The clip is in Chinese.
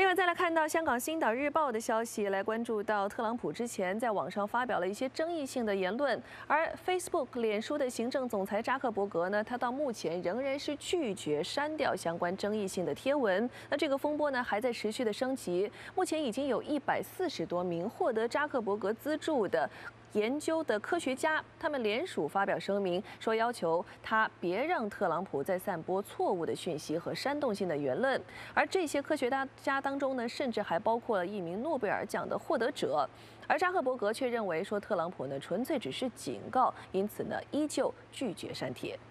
另外，再来看到香港《星岛日报》的消息，来关注到特朗普之前在网上发表了一些争议性的言论，而 Facebook 脸书的行政总裁扎克伯格呢，他到目前仍然是拒绝删掉相关争议性的贴文。那这个风波呢，还在持续的升级，目前已经有140多名获得扎克伯格资助的研究的科学家，他们联署发表声明，说要求他别让特朗普再散播错误的讯息和煽动性的言论。而这些科学家当中呢，甚至还包括了一名诺贝尔奖的获得者。而扎克伯格却认为说，特朗普呢纯粹只是警告，因此呢依旧拒绝删帖。